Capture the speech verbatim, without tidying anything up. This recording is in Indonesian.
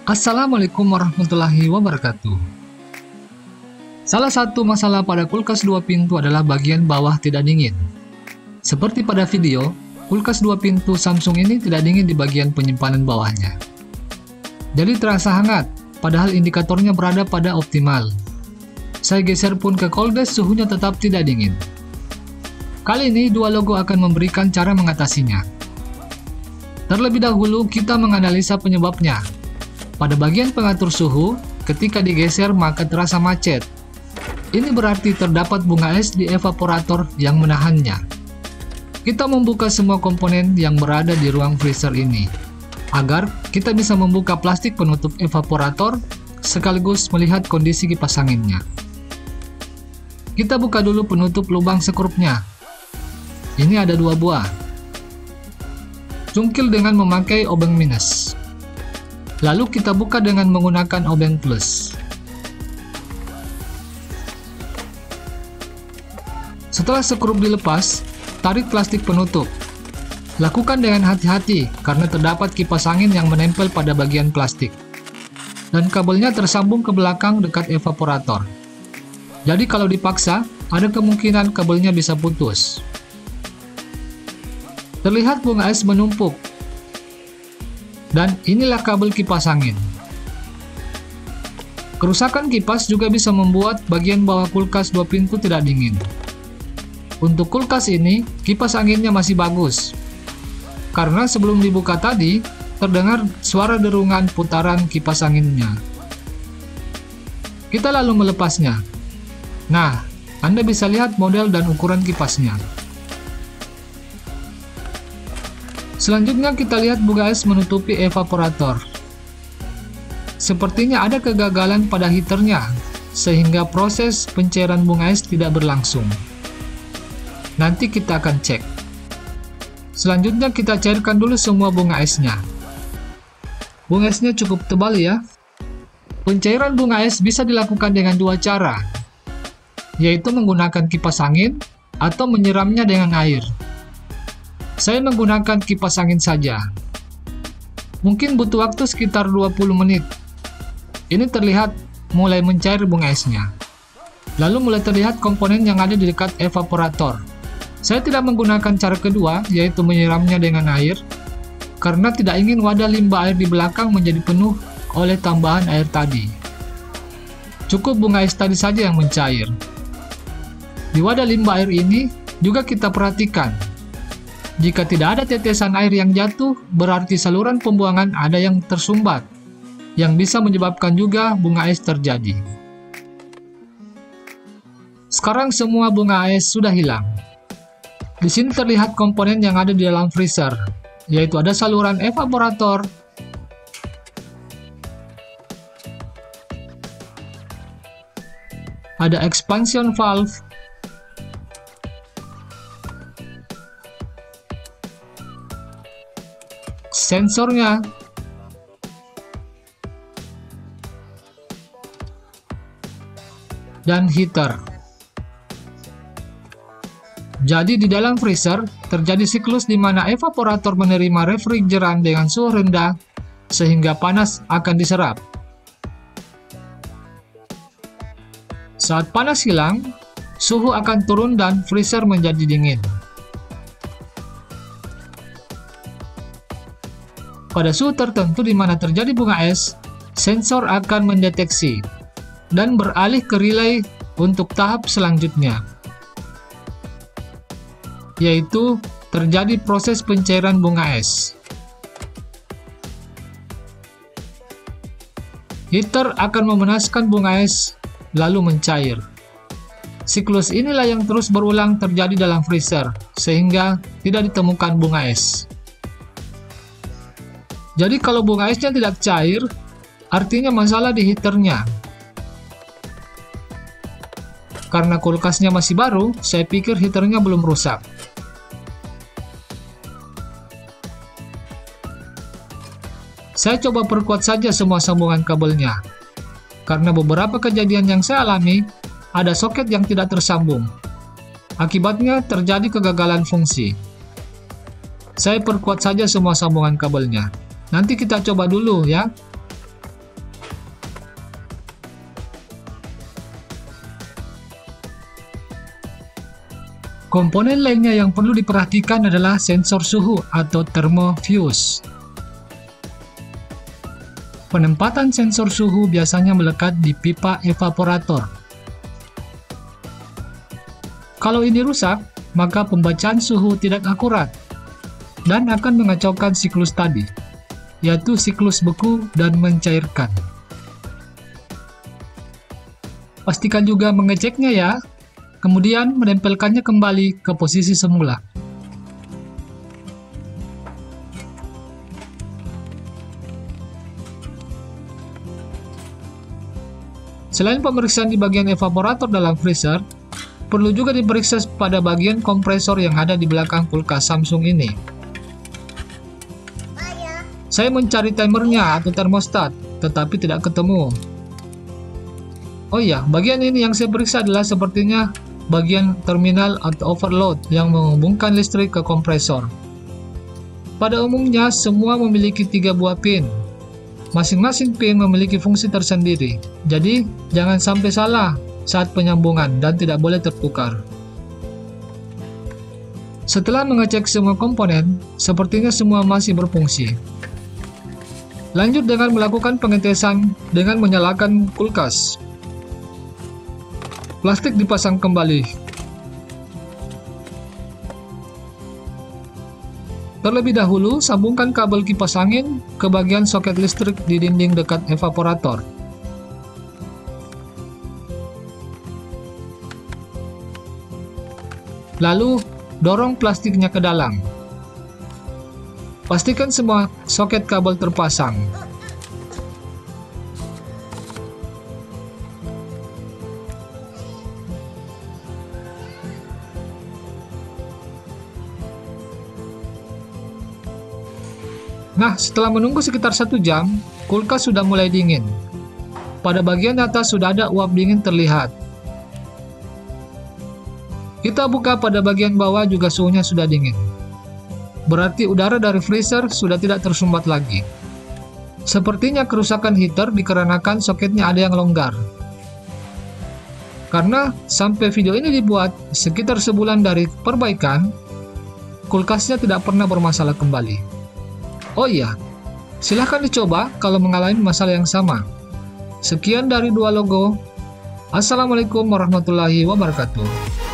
Assalamualaikum warahmatullahi wabarakatuh. Salah satu masalah pada kulkas dua pintu adalah bagian bawah tidak dingin. Seperti pada video, kulkas dua pintu Samsung ini tidak dingin di bagian penyimpanan bawahnya. Jadi terasa hangat, padahal indikatornya berada pada optimal. Saya geser pun ke cold base, suhunya tetap tidak dingin. Kali ini dua logo akan memberikan cara mengatasinya. Terlebih dahulu kita menganalisa penyebabnya. Pada bagian pengatur suhu, ketika digeser maka terasa macet. Ini berarti terdapat bunga es di evaporator yang menahannya. Kita membuka semua komponen yang berada di ruang freezer ini, agar kita bisa membuka plastik penutup evaporator sekaligus melihat kondisi kipas anginnya. Kita buka dulu penutup lubang sekrupnya. Ini ada dua buah. Cungkil dengan memakai obeng minus. Lalu kita buka dengan menggunakan obeng plus. Setelah skrup dilepas, tarik plastik penutup. Lakukan dengan hati-hati karena terdapat kipas angin yang menempel pada bagian plastik. Dan kabelnya tersambung ke belakang dekat evaporator. Jadi kalau dipaksa, ada kemungkinan kabelnya bisa putus. Terlihat bunga es menumpuk. Dan inilah kabel kipas angin. Kerusakan kipas juga bisa membuat bagian bawah kulkas dua pintu tidak dingin. Untuk kulkas ini, kipas anginnya masih bagus. Karena sebelum dibuka tadi, terdengar suara derungan putaran kipas anginnya. Kita lalu melepasnya. Nah, Anda bisa lihat model dan ukuran kipasnya. Selanjutnya kita lihat bunga es menutupi evaporator. Sepertinya ada kegagalan pada heaternya, sehingga proses pencairan bunga es tidak berlangsung. Nanti kita akan cek. Selanjutnya kita cairkan dulu semua bunga esnya. Bunga esnya cukup tebal ya. Pencairan bunga es bisa dilakukan dengan dua cara, yaitu menggunakan kipas angin atau menyiramnya dengan air. Saya menggunakan kipas angin saja. Mungkin butuh waktu sekitar dua puluh menit. Ini terlihat mulai mencair bunga esnya. Lalu mulai terlihat komponen yang ada di dekat evaporator. Saya tidak menggunakan cara kedua, yaitu menyiramnya dengan air, karena tidak ingin wadah limbah air di belakang menjadi penuh oleh tambahan air tadi. Cukup bunga es tadi saja yang mencair. Di wadah limbah air ini juga kita perhatikan. Jika tidak ada tetesan air yang jatuh, berarti saluran pembuangan ada yang tersumbat, yang bisa menyebabkan juga bunga es terjadi. Sekarang semua bunga es sudah hilang. Di sini terlihat komponen yang ada di dalam freezer, yaitu ada saluran evaporator, ada expansion valve, sensornya, dan heater. Jadi di dalam freezer terjadi siklus di mana evaporator menerima refrigeran dengan suhu rendah sehingga panas akan diserap. Saat panas hilang, suhu akan turun dan freezer menjadi dingin. Pada suhu tertentu di mana terjadi bunga es, sensor akan mendeteksi dan beralih ke relay untuk tahap selanjutnya, yaitu terjadi proses pencairan bunga es. Heater akan memanaskan bunga es lalu mencair. Siklus inilah yang terus berulang terjadi dalam freezer sehingga tidak ditemukan bunga es. Jadi kalau bunga esnya tidak cair, artinya masalah di heaternya. Karena kulkasnya masih baru, saya pikir heaternya belum rusak. Saya coba perkuat saja semua sambungan kabelnya. Karena beberapa kejadian yang saya alami, ada soket yang tidak tersambung. Akibatnya terjadi kegagalan fungsi. Saya perkuat saja semua sambungan kabelnya. Nanti kita coba dulu ya. Komponen lainnya yang perlu diperhatikan adalah sensor suhu atau thermofuse. Penempatan sensor suhu biasanya melekat di pipa evaporator. Kalau ini rusak, maka pembacaan suhu tidak akurat dan akan mengacaukan siklus tadi, yaitu siklus beku dan mencairkan. Pastikan juga mengeceknya ya, kemudian menempelkannya kembali ke posisi semula. Selain pemeriksaan di bagian evaporator dalam freezer, perlu juga diperiksa pada bagian kompresor yang ada di belakang kulkas Samsung ini. Saya mencari timernya atau termostat, tetapi tidak ketemu. Oh iya, bagian ini yang saya periksa adalah sepertinya bagian terminal atau overload yang menghubungkan listrik ke kompresor. Pada umumnya, semua memiliki tiga buah pin. Masing-masing pin memiliki fungsi tersendiri, jadi jangan sampai salah saat penyambungan dan tidak boleh tertukar. Setelah mengecek semua komponen, sepertinya semua masih berfungsi. Lanjut dengan melakukan pengetesan dengan menyalakan kulkas. Plastik dipasang kembali. Terlebih dahulu, sambungkan kabel kipas angin ke bagian soket listrik di dinding dekat evaporator. Lalu, dorong plastiknya ke dalam. Pastikan semua soket kabel terpasang. Nah, setelah menunggu sekitar satu jam, kulkas sudah mulai dingin. Pada bagian atas sudah ada uap dingin terlihat. Kita buka pada bagian bawah juga suhunya sudah dingin. Berarti udara dari freezer sudah tidak tersumbat lagi. Sepertinya kerusakan heater dikarenakan soketnya ada yang longgar. Karena sampai video ini dibuat sekitar sebulan dari perbaikan, kulkasnya tidak pernah bermasalah kembali. Oh iya, silahkan dicoba kalau mengalami masalah yang sama. Sekian dari Dua Logo. Assalamualaikum warahmatullahi wabarakatuh.